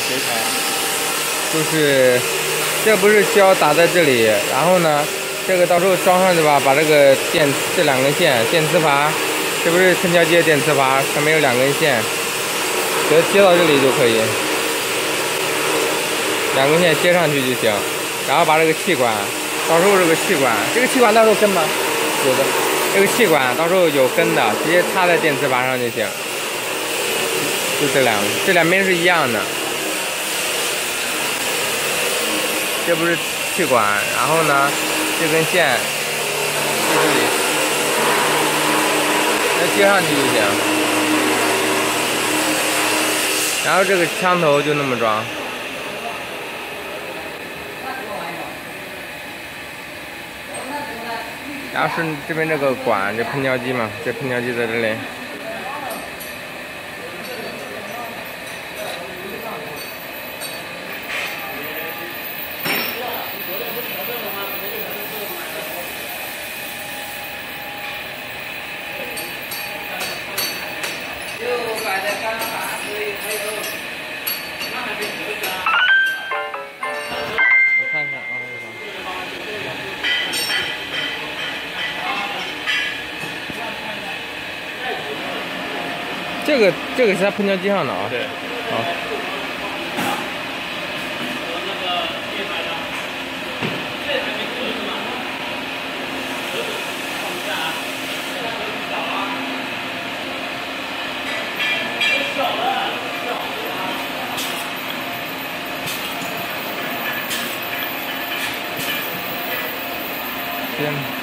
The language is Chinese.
谁裁？ 就是这不是胶打在这里，然后呢，这个到时候装上去吧，把这个这2根线电磁阀，这不是喷胶机的电磁阀，上面有2根线，给它接到这里就可以，2根线接上去就行。然后把这个气管，到时候这个气管到时候跟吗？有的，这个气管到时候有跟的，直接插在电磁阀上就行。就这两边是一样的。这不是气管，然后呢，这根线在这里，那接上去就行。然后这个枪头就那么装。然后是这边这个管，这喷胶机嘛，这喷胶机在这里。我看看啊，这个是它喷胶机上的啊。 对。 好。天。